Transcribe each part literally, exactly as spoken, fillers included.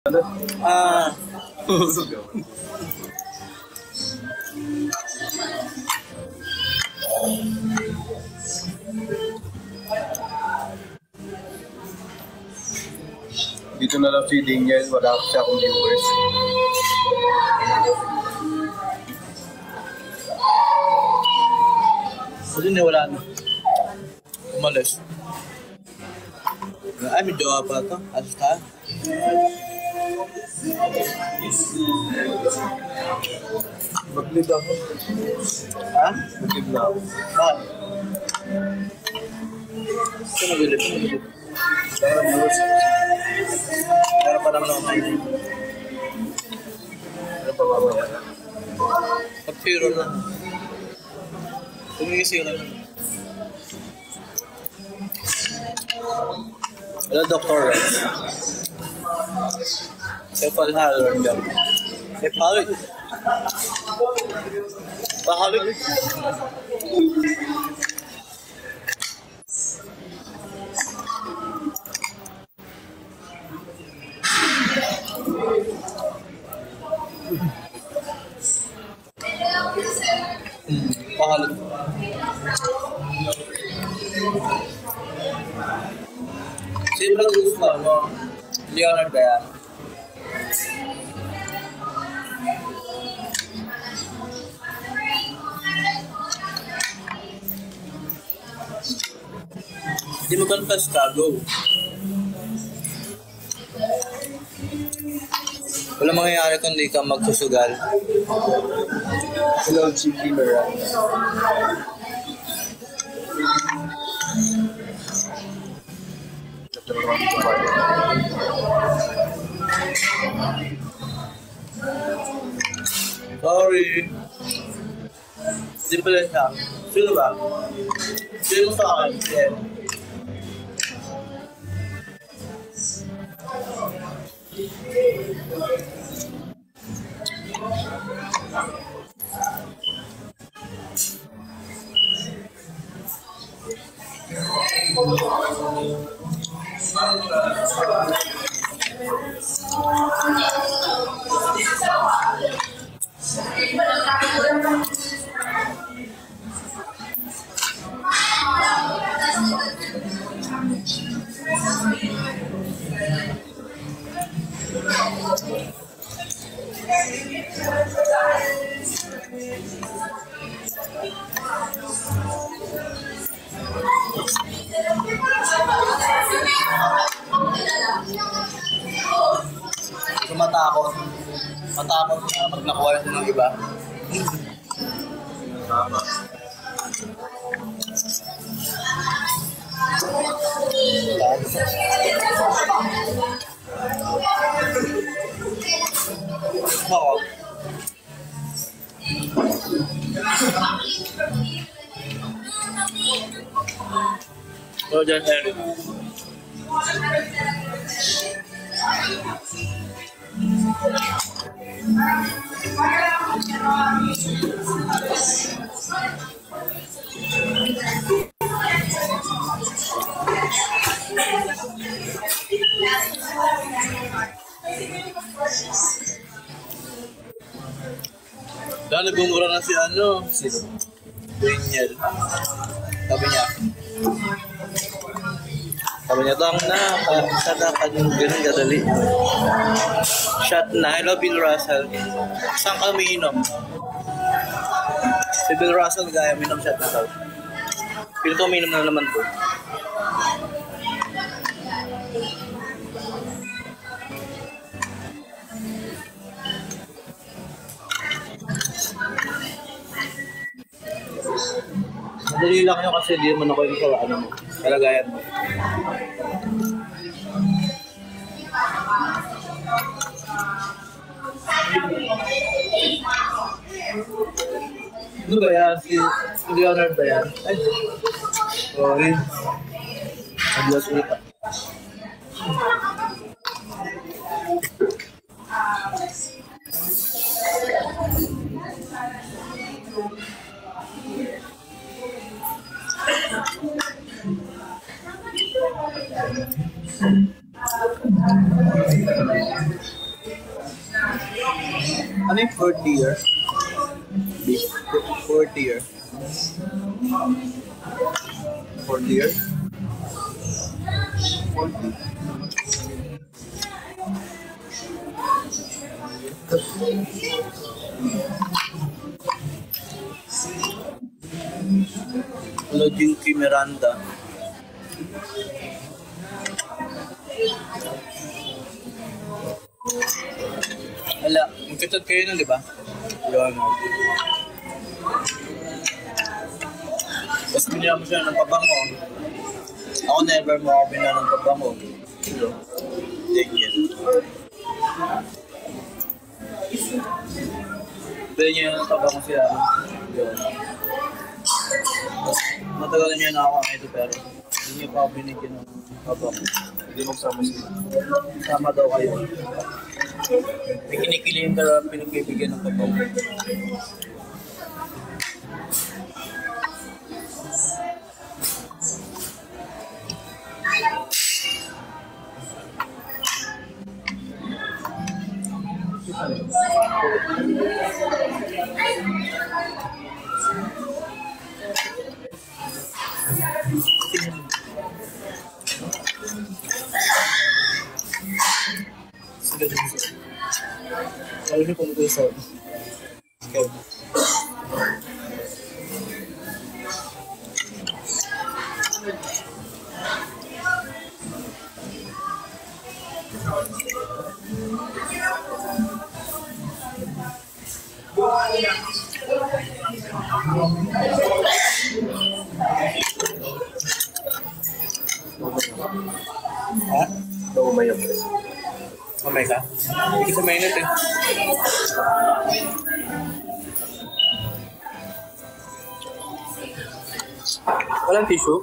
Ah. Dito na lang si Daniel, wala siya akong viewers. Kasi na wala na. Umalis. Ay, may jowa pa ito. Alas ka? Mag-lead ako. Ha? Mag-lead na ako. Bakit? Ito mag-lead. Ito mag-lead. Parang news. Meron pa naman ako kayo. Ano pa ba ba? Pag-zero na. Tumisi lang. Wala doktor eh. Saya paling halal dyan. Eh paling. Pahalig. Hmm, pahalig. Sino lang gusto mo? Leonard ba yan? Hindi mo confess ka, go. Wala mangyayari kung di ka magsusugal. Hello, G P Mera. Sorry. Di pala siya. Sino ba? Sino sa akin? Yeah. So, matakot. Matakot na pag nakuha ito ng iba. Tama. Oo. So, dyan, Eric. Dahil nagmumura na si ano, si Daniel. Sabi niya, sabi niya, tang na, kada ka yung ganun kadali. Shot na, hello Bill Russell. Saan ka umiinom? Si Bill Russell, gaya, umiinom shot na daw. Pili ko umiinom na naman po. Madali lang yun kasi hindi naman ako yung sa ano mo, kalagayan mo. Ano ba yan? Si Leonard ba yan? Ay, sorry. Adios ulit ah. Ano yung fourth year? Fourth year. Fourth year? Forty. Lojuki Miranda. Wala, magkatod kayo nun, di ba? Yun. Tapos binila mo siya ng pabango. Ako never mo ako binila ng pabango. Take it. Bili niya yung pabango siya. Yun. Tapos matagal niya na ako ito pero hindi niya pa ako binigyan ng pabango. Hindi magsama sila. Sama daw kayo. May kinikilihin ka lang pinagbibigyan ng pabango. Lalo niyo kung gusto. Okay. Ha? Ito umayap. Kamay ka? Hindi ka mainit eh. Walang tissue?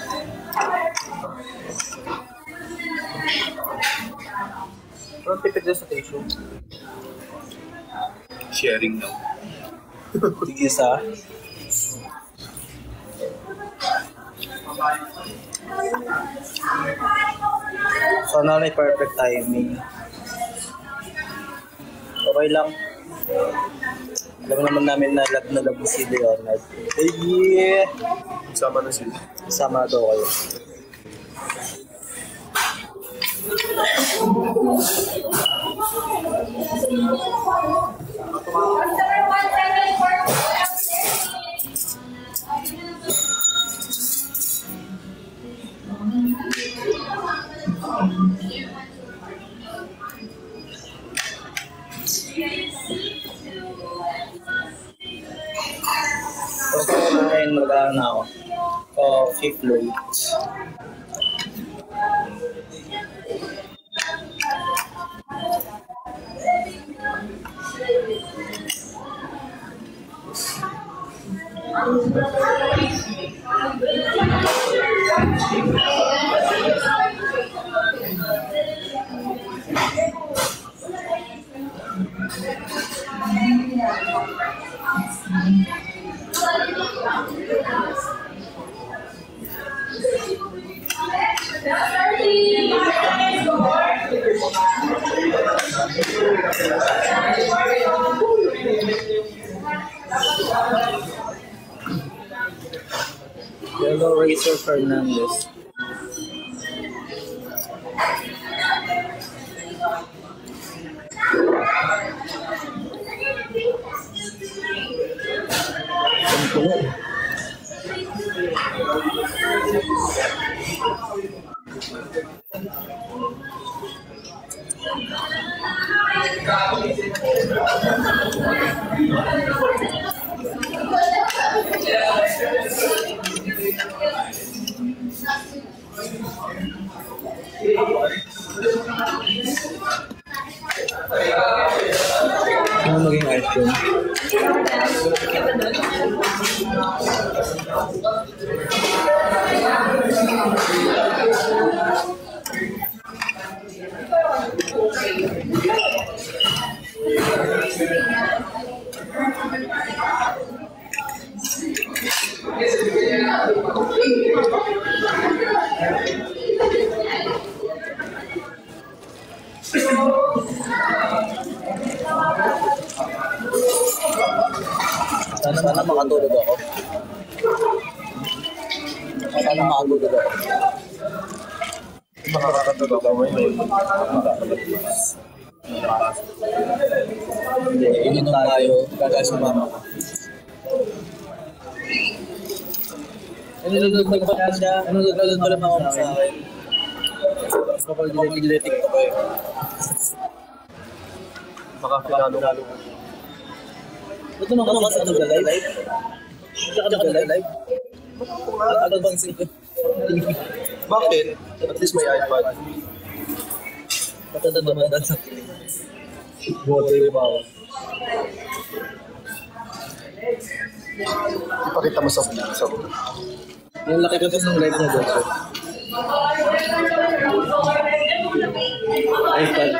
Walang tipid na sa tissue? Sharing now. Sige sa... Sana may perfect timing. Okay lang. Alam naman namin na lab na lab si Leonard. Eh, yeah! Magsama na sila. Sama daw kayo. Tapos kumain, mag-ano na ako. Coffee floats. Hello, Razor Fernandez. Tuntungan. Ano maging ice cream? Sana, sana makatulog ako. Sana makatulog ako. Makakatulog ako ngayon. Hindi, ininom tayo. Kaya sumama ka. Ano nagdod pa pa siya? Ano nagdod pa lang ako sa akin? Kapag diletik ko kayo. Baka pinalo-halo. Ba't naman ka sa nag-live? Ba't ka nag-live? Ano bang singko? Bakit? At least may iPad. Patadadaman sa kilig. Buwate yung bawa. Ipakita mo sa sa Yung laki kasi ng live na doon. iPad.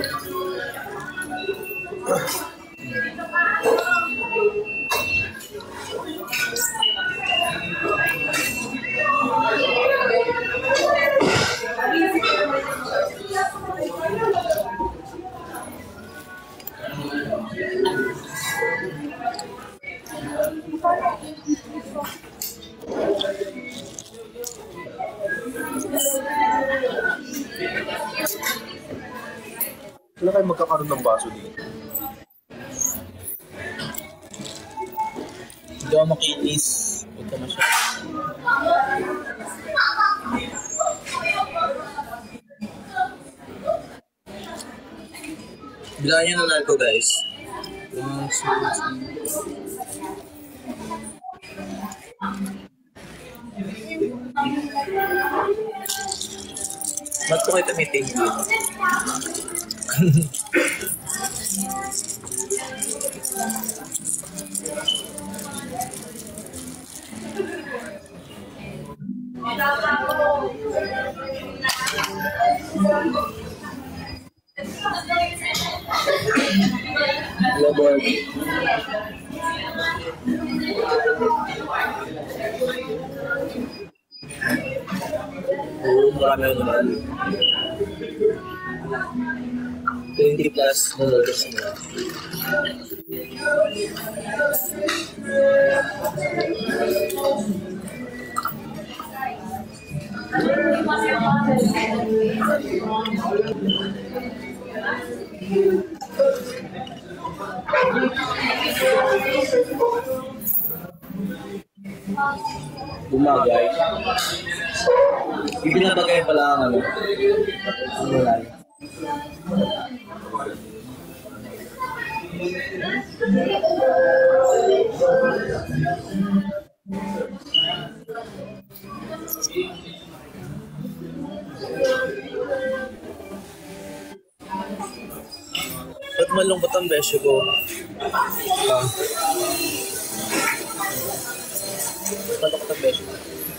Wala kayo magkakaroon ng baso dito. Hindi ako makinis. Huwag ka masyado. Bilangan nyo na narko guys. One, two, three. Ba't ko kayo tumiting dito? Hello, boy. Oo, marami ako naman. twenty plus dollars na. Bumagay. Ibinabagay pala ang ano. Ang lalay. Ba't malungkot ang besyo ko? Ah. Malungkot ang besyo ko.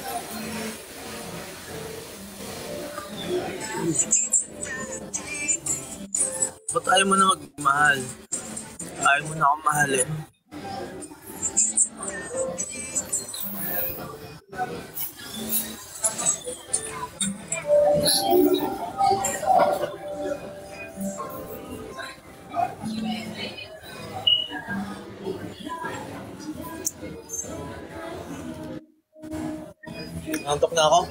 Ba't ayaw mo na magmahal? Ayaw mo na akong mahalin. Nantok na ako.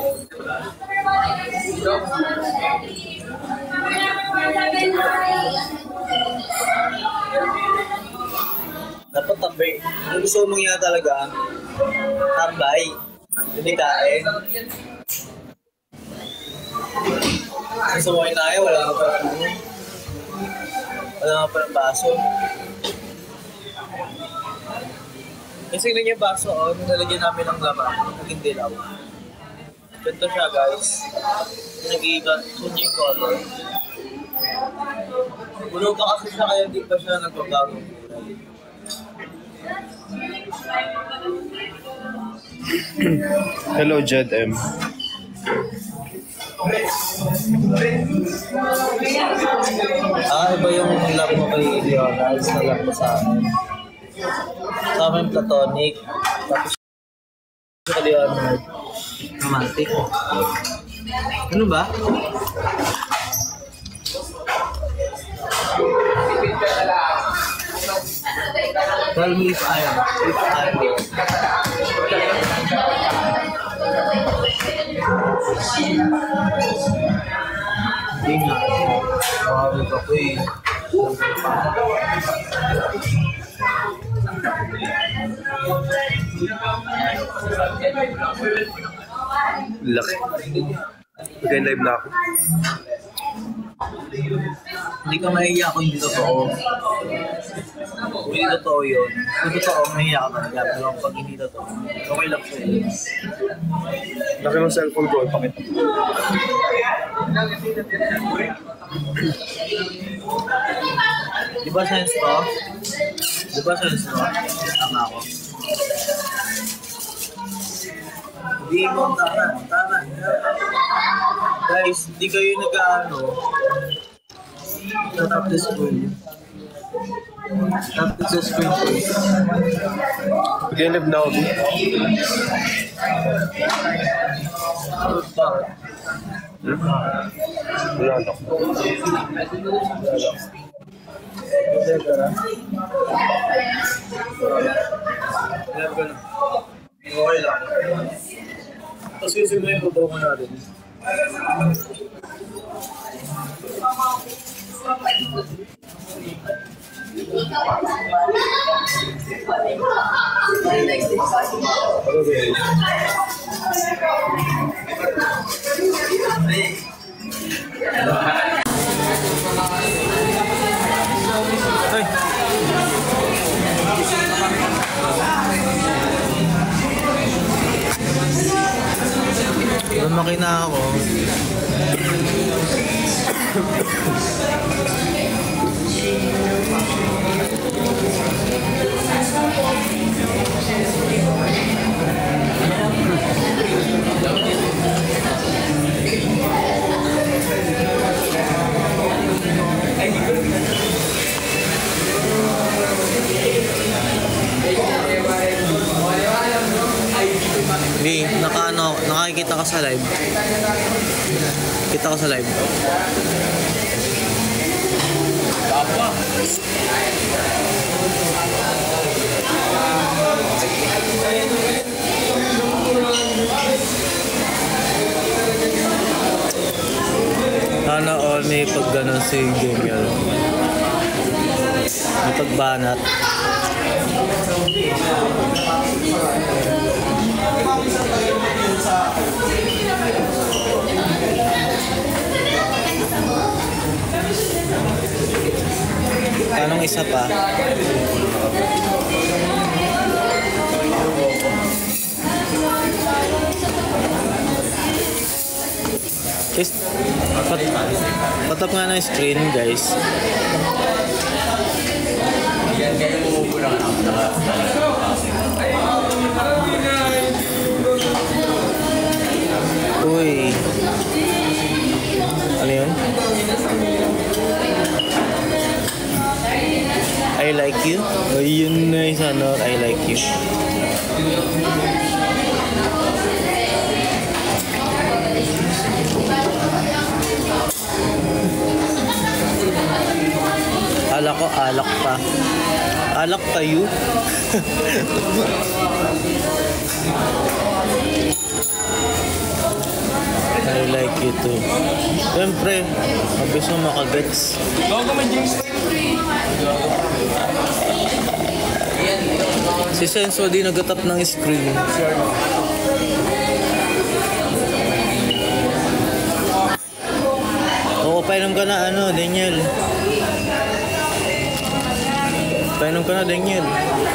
Dapat tambay. Kung gusto mo nga talaga, tambay. Hindi kain. Gusto mo kayo tayo, wala ka pa puno. Wala ka pa ng baso. Kasi yun yung baso, oh, nalagyan namin ng laman, naging dilaw. Ganito siya guys. Nag-iiba, yun yung color. Puno pa kasi siya kaya di pa siya nagbabago. Hello, Jed M. Ah, iba yung love mo kay Leonard na love mo sa amin. Sa amin platonic. Tapos sa kay Leonard romantic. Ano ba? Tell me if I am. If I am. Hindi nga. Mawawag ako eh. Laki. Again, live na ako. Hindi ka mahiya kung hindi totoo. Kung hindi totoo yun. Kung totoo, mahiya ka talaga. Pero pag hindi totoo, okay lang sa'yo. Laki ng cellphone ko. Pakita. Di ba sense to? Di ba sense to? Tama ako. Hindi mo, tama, tama. Guys, hindi kayo nag-ano. Tap the screen. Tap the screen, please. Again, live na ako. Bakit? Wala na. Okay lang. Tapos kasi mo yung babaw ko natin. Hey. Lumaki na ako. Hey, naka ano, nakikita ka sa live. Kita ko sa live. Apa? Sana all may pag ganun si Gabriel. May pagbanat. Anong isa pa? Is, pat, patap nga ng screen, guys. Uy. Ano yun? I like you. Ayun na yung ano, I like you. Alak ko, alak pa. Alak kayo. I like you too. Siyempre, mabis mo makagets. Si Senso di nagatap ng screen. Oo, painom ka na ano, Daniel. Painom ka na, Daniel.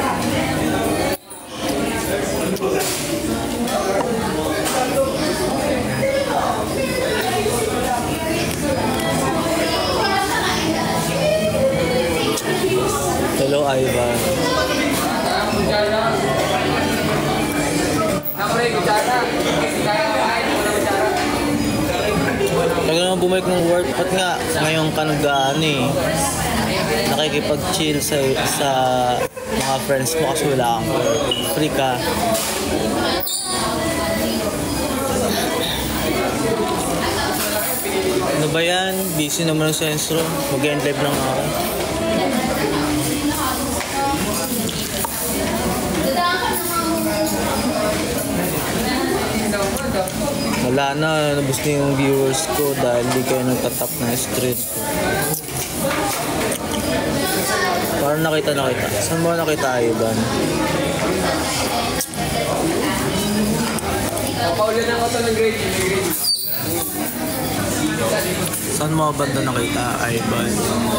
Hello, Ivan. Tagal naman bumalik ng work. Ba't nga ngayon ka nag-ano eh, nakikipag-chill sa, sa mga friends mo kasi wala kang free ka. Ano ba yan? Busy naman ang Sensro. Mag-end live lang ako. Wala na, nabus na yung viewers ko dahil di kayo nagtatap na screen. Parang nakita nakita. Saan mo nakita, Ivan? Paulan ako ito ng grade. Saan mo banda nakita, Ivan?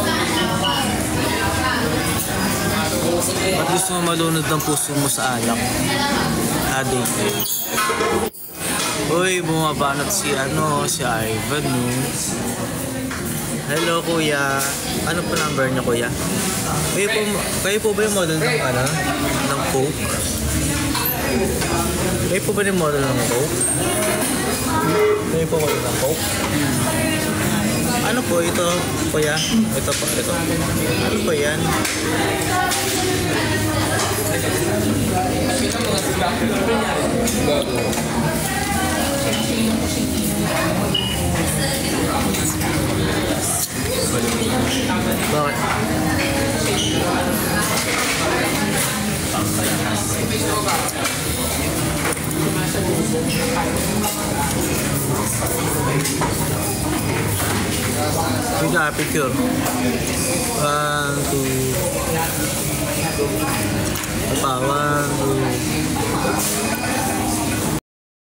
Ba't gusto mo malunod ng puso mo sa alak? Adik. Uy, bumabanat si ano, si Ivan, no? Hello, kuya. Ano pa number niya, kuya? Kayo po, kayo po ba yung model ng ano? Ng Coke? Kayo po ba yung model ng Coke? Kayo po model ng Coke? Ano po ito, kuya? Ito po, ito. Ano po yan? Bakit? Picture, picture. One, two. Apa, one, two.